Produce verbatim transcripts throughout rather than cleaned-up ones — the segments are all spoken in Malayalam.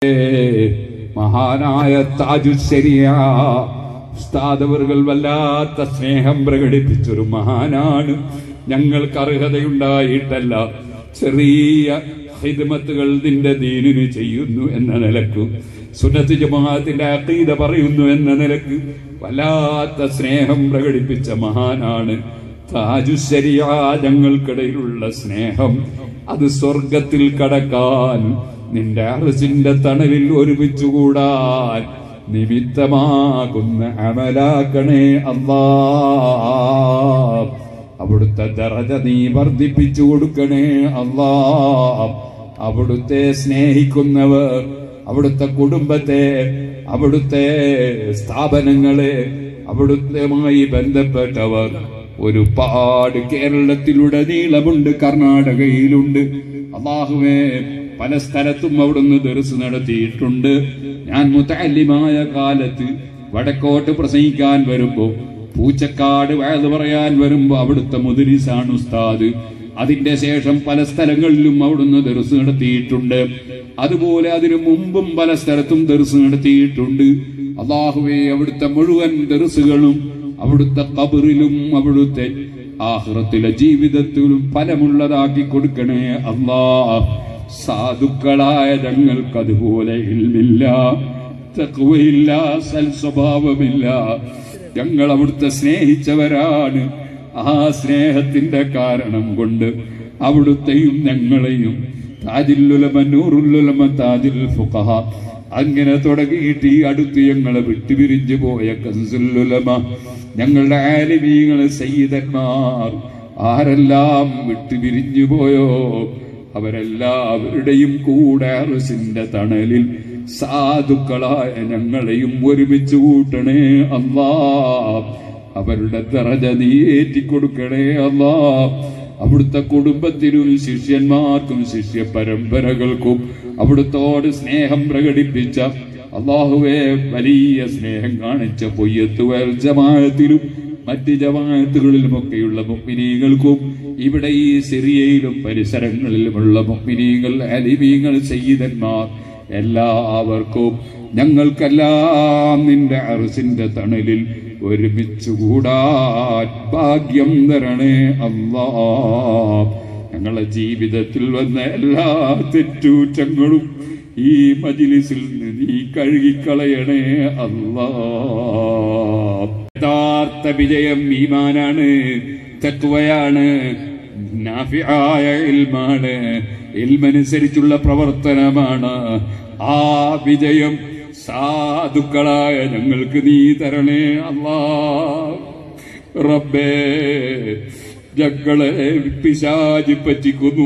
മഹാനായ താജുശ്ശരിയ ഉസ്താദ് അവர்கள் വല്ലാത്ത സ്നേഹം പ്രകടിപ്പിച്ചൊരു മഹാനാണ്. ഞങ്ങൾക്ക് അർഹതയുണ്ടായിട്ടല്ല, ചെറിയ ഖിദ്മത്തുകൾ നിന്റെ ദീനിന് ചെയ്യുന്നു എന്ന നിലക്ക്, സുന്നത്ത് ജമാഅത്തിന്റെ അഖീദ പറയുന്നു എന്ന നിലക്ക് വല്ലാത്ത സ്നേഹം പ്രകടിപ്പിച്ച മഹാനാണ് താജുശ്ശരിയ. ഞങ്ങൾക്കിടയിലുള്ള സ്നേഹം അത് സ്വർഗത്തിൽ കടക്കാൻ, നിന്റെ അർശിന്റെ തണലിൽ ഒരുമിച്ചുകൂടാൻ നിമിത്തമാകുന്ന അമലാക്കണേ അല്ലാഹ്. അവിടുത്തെ ദറജ നീ വർദ്ധിപ്പിച്ചു കൊടുക്കണേ അല്ലാഹ്. അവിടുത്തെ സ്നേഹിക്കുന്നവർ, അവിടുത്തെ കുടുംബത്തെ, അവിടുത്തെ സ്ഥാപനങ്ങളെ, അവിടുത്തെയുമായി ബന്ധപ്പെട്ടവർ ഒരുപാട് കേരളത്തിലുടനീളമുണ്ട്, കർണാടകയിലുണ്ട്. അല്ലാഹുവേ, പല സ്ഥലത്തും അവിടുന്ന് ദർസ് നടത്തിയിട്ടുണ്ട്. ഞാൻ മുതഅല്ലിമായ കാലത്ത് വടക്കോട്ട് പ്രസംഗിക്കാൻ വരുമ്പോ, പൂച്ചക്കാട് വഅദ് പറയാൻ വരുമ്പോ അവിടുത്തെ മുദരിസാണ് ഉസ്താദ്. അതിന്റെ ശേഷം പല സ്ഥലങ്ങളിലും അവിടുന്ന് ദർസ് നടത്തിയിട്ടുണ്ട്. അതുപോലെ അതിനു മുമ്പും പല സ്ഥലത്തും ദർസ് നടത്തിയിട്ടുണ്ട്. അല്ലാഹുവേ, അവിടുത്തെ മുഴുവൻ ദർസുകളും അവിടുത്തെ ഖബറിലും അവിടുത്തെ ആഖിറത്തിലെ ജീവിതത്തിലും ഫലമുള്ളതാക്കി കൊടുക്കണേ അല്ലാഹ്. സാധുക്കളായ ഞങ്ങൾക്ക് അതുപോലെ ഇൽമില്ല, തഖ്വയില്ല, സൽസ്വഭാവമില്ല. ഞങ്ങൾ അവിടുത്തെ സ്നേഹിച്ചവരാണ്. ആ സ്നേഹത്തിന്റെ കാരണം കൊണ്ട് അവിടുത്തെയും ഞങ്ങളെയും താജുൽ ഉലമ, നൂറുൽ ഉലമ, താജുൽ ഫുഖഹ അങ്ങനെ തുടങ്ങിയിട്ട് ഈ അടുത്ത് ഞങ്ങളെ വിട്ടുപിരിഞ്ഞു പോയ കൻസുൽ ഉലമ, ഞങ്ങളുടെ ആലിമീങ്ങളെ, സയ്യിദന്മാർ ആരെല്ലാം വിട്ടുപിരിഞ്ഞു പോയോ അവരെല്ലാവരുടെയും കൂടെ അർശിന്റെ തണലിൽ സാധുക്കളായ ഞങ്ങളെയും ഒരുമിച്ച് കൂട്ടണേ അല്ലാഹ്. അവരുടെ ദറജ നീ ഏറ്റിക്കൊടുക്കണേ അല്ലാഹ്. അവിടുത്തെ കുടുംബത്തിനും ശിഷ്യന്മാർക്കും ശിഷ്യ പരമ്പരകൾക്കും അവിടുത്തോട് സ്നേഹം പ്രകടിപ്പിച്ച അല്ലാഹുവേ, വലിയ സ്നേഹം കാണിച്ച പൊയ്യത്ത് വൽ ജമാഅത്തിലും മറ്റ് ജമാഅത്തുകളിലുമൊക്കെയുള്ള മുഅ്മിനീങ്ങൾക്കും, ഇവിടെ ഈ സിറിയയിലും പരിസരങ്ങളിലുമുള്ള മുഅ്മിനീങ്ങൾ, അലിമീങ്ങൾ, സയ്യിദന്മാർ എല്ലാവർക്കും ഞങ്ങൾക്കെല്ലാം നിന്റെ അർശിന്റെ തണലിൽ ഒരുമിച്ചുകൂടാൻ ഭാഗ്യം തരണേ അല്ലാഹ്. ഞങ്ങളുടെ ജീവിതത്തിൽ വന്ന എല്ലാ തെറ്റുകുറ്റങ്ങളും ഈ മജ്‌ലിസിൽ നിന്ന് നീ കഴുകിക്കളയണേ അല്ലാഹ്. യഥാർത്ഥ വിജയം ഈമാനാണ്, തഖ്വയാണ്, നാഫിആയ ഇൽമാണ്, ഇൽമനുസരിച്ചുള്ള പ്രവർത്തനമാണ്. ആ വിജയം സാധുക്കളായ ഞങ്ങൾക്ക് നീ തരണേ അല്ലാഹ്. റബ്ബേ, ഞങ്ങളെ പിശാച് പറ്റിക്കുന്നു.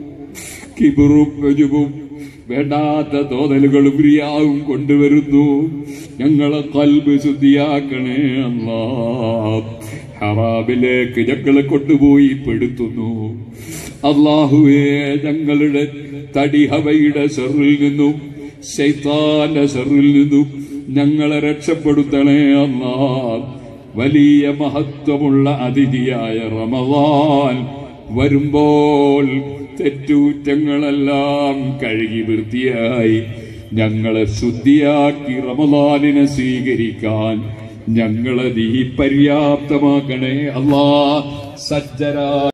കിബറും ഉജ്ബും വേണ്ടാത്ത തോന്നലുകളും റിയാവും കൊണ്ടുവരുന്നു. ഞങ്ങളെ ഖൽബ് ശുദ്ധിയാക്കണേ അല്ലാഹ്. ഹറാമിലേക്ക് ഞങ്ങളെ കൊണ്ടുപോയി പെടുത്തുന്നു. അല്ലാഹുവേ, ഞങ്ങളുടെ തടി ഹവയുടെ ശർറിൽ നിന്നും ശൈത്താന്റെ ശർറിൽ നിന്നും ഞങ്ങളെ രക്ഷപ്പെടുത്തണേ അല്ലാഹ്. വലിയ മഹത്വമുള്ള അതിഥിയായ റമളാൻ വരുമ്പോൾ തെറ്റുകുറ്റങ്ങളെല്ലാം കഴുകി വൃത്തിയായി ഞങ്ങളെ ശുദ്ധിയാക്കി റമളാനിനെ സ്വീകരിക്കാൻ ഞങ്ങളെ നീ പര്യാപ്തമാക്കണേ അല്ലാഹ്. സജ്ജരാ